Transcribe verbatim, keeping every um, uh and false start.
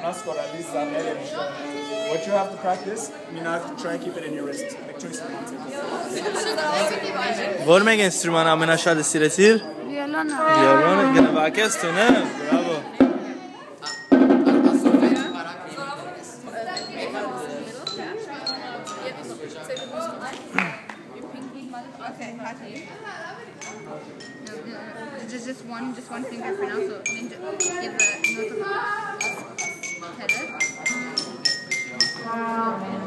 What you have to practice, you have to try and keep it in your wrist. Vorme che instrument am lasciato sti retir? Violone. Violone, che ne va chiesto, ne? Bravo. Okay, how do you? No, no, no. Just, just one, just one finger for now. So then give the note of the